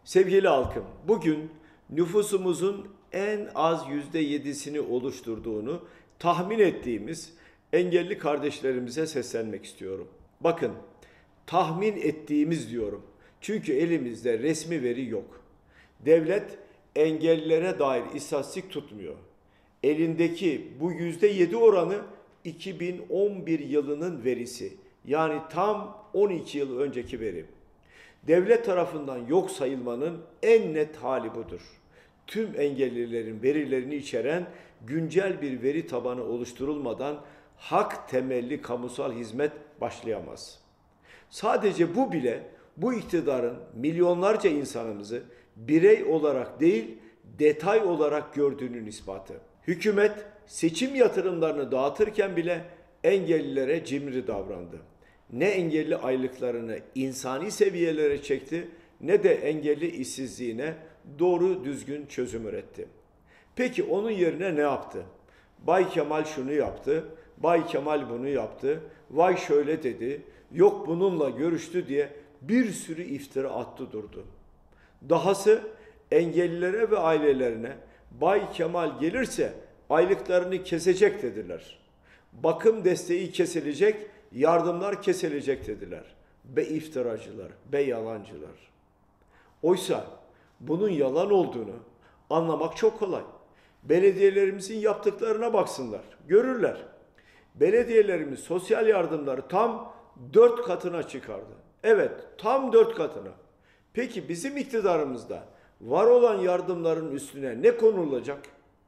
Sevgili halkım, bugün nüfusumuzun en az %7'sini oluşturduğunu tahmin ettiğimiz engelli kardeşlerimize seslenmek istiyorum. Bakın, tahmin ettiğimiz diyorum. Çünkü elimizde resmi veri yok. Devlet engellilere dair istatistik tutmuyor. Elindeki bu %7 oranı 2011 yılının verisi. Yani tam 12 yıl önceki veri. Devlet tarafından yok sayılmanın en net hali budur. Tüm engellilerin verilerini içeren güncel bir veri tabanı oluşturulmadan hak temelli kamusal hizmet başlayamaz. Sadece bu bile bu iktidarın milyonlarca insanımızı birey olarak değil, detay olarak gördüğünün ispatı. Hükümet seçim yatırımlarını dağıtırken bile engellilere cimri davrandı. Ne engelli aylıklarını insani seviyelere çekti ne de engelli işsizliğine doğru düzgün çözüm üretti. Peki onun yerine ne yaptı? Bay Kemal şunu yaptı, Bay Kemal bunu yaptı, vay şöyle dedi, yok bununla görüştü diye bir sürü iftira attı durdu. Dahası engellilere ve ailelerine Bay Kemal gelirse aylıklarını kesecek dediler. Bakım desteği kesilecek, yardımlar kesilecek dediler. Be iftiracılar, be yalancılar. Oysa bunun yalan olduğunu anlamak çok kolay. Belediyelerimizin yaptıklarına baksınlar, görürler. Belediyelerimiz sosyal yardımları tam 4 katına çıkardı. Evet, tam 4 katına. Peki bizim iktidarımızda var olan yardımların üstüne ne konulacak?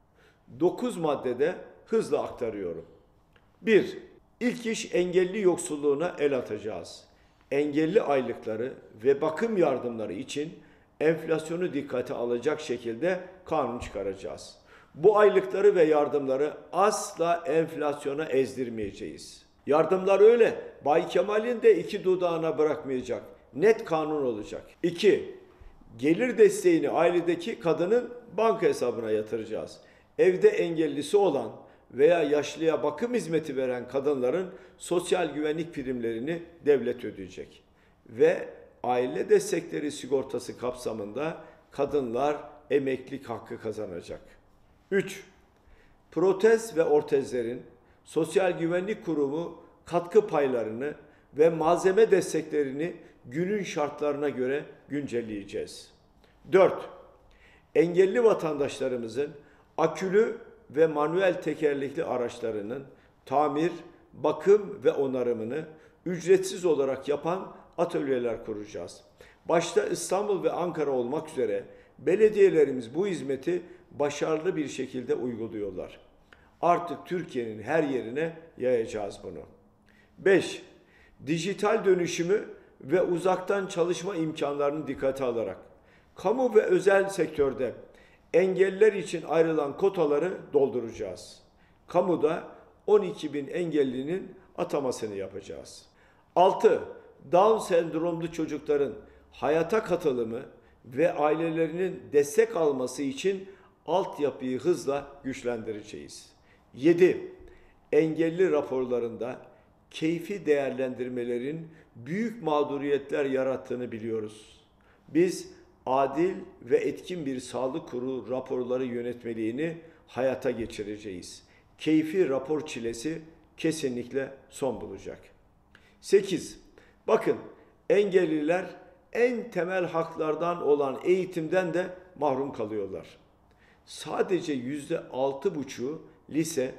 9 maddede hızla aktarıyorum. 1. İlk iş engelli yoksulluğuna el atacağız. Engelli aylıkları ve bakım yardımları için enflasyonu dikkate alacak şekilde kanun çıkaracağız. Bu aylıkları ve yardımları asla enflasyona ezdirmeyeceğiz. Yardımlar öyle, Bay Kemal'in de iki dudağına bırakmayacak. Net kanun olacak. 2. Gelir desteğini ailedeki kadının banka hesabına yatıracağız. Evde engellisi olan veya yaşlıya bakım hizmeti veren kadınların sosyal güvenlik primlerini devlet ödeyecek. Ve aile destekleri sigortası kapsamında kadınlar emeklilik hakkı kazanacak. 3. Protez ve ortezlerin Sosyal Güvenlik Kurumu katkı paylarını ve malzeme desteklerini günün şartlarına göre güncelleyeceğiz. 4. Engelli vatandaşlarımızın akülü ve manuel tekerlekli araçlarının tamir, bakım ve onarımını ücretsiz olarak yapan atölyeler kuracağız. Başta İstanbul ve Ankara olmak üzere belediyelerimiz bu hizmeti başarılı bir şekilde uyguluyorlar. Artık Türkiye'nin her yerine yayacağız bunu. 5. Dijital dönüşümü ve uzaktan çalışma imkanlarını dikkate alarak kamu ve özel sektörde engelliler için ayrılan kotaları dolduracağız. Kamuda 12 bin engellinin atamasını yapacağız. 6. Down sendromlu çocukların hayata katılımı ve ailelerinin destek alması için altyapıyı hızla güçlendireceğiz. 7. Engelli raporlarında keyfi değerlendirmelerin büyük mağduriyetler yarattığını biliyoruz. Biz adil ve etkin bir sağlık kurulu raporları yönetmeliğini hayata geçireceğiz. Keyfi rapor çilesi kesinlikle son bulacak. 8. Bakın, engelliler en temel haklardan olan eğitimden de mahrum kalıyorlar. Sadece %6,5'u lise,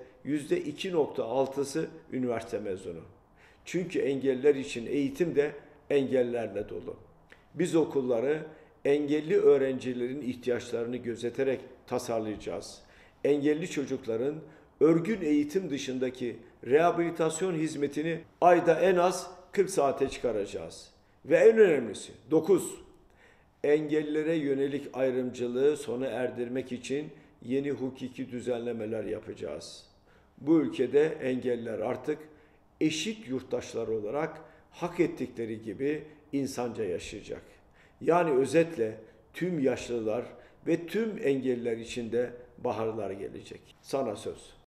%2,6'sı üniversite mezunu. Çünkü engelliler için eğitim de engellerle dolu. Biz okulları engelli öğrencilerin ihtiyaçlarını gözeterek tasarlayacağız. Engelli çocukların örgün eğitim dışındaki rehabilitasyon hizmetini ayda en az 40 saate çıkaracağız. Ve en önemlisi 9. Engellilere yönelik ayrımcılığı sona erdirmek için yeni hukuki düzenlemeler yapacağız. Bu ülkede engelliler artık eşit yurttaşlar olarak hak ettikleri gibi insanca yaşayacak. Yani özetle tüm yaşlılar ve tüm engelliler için de baharlar gelecek. Sana söz.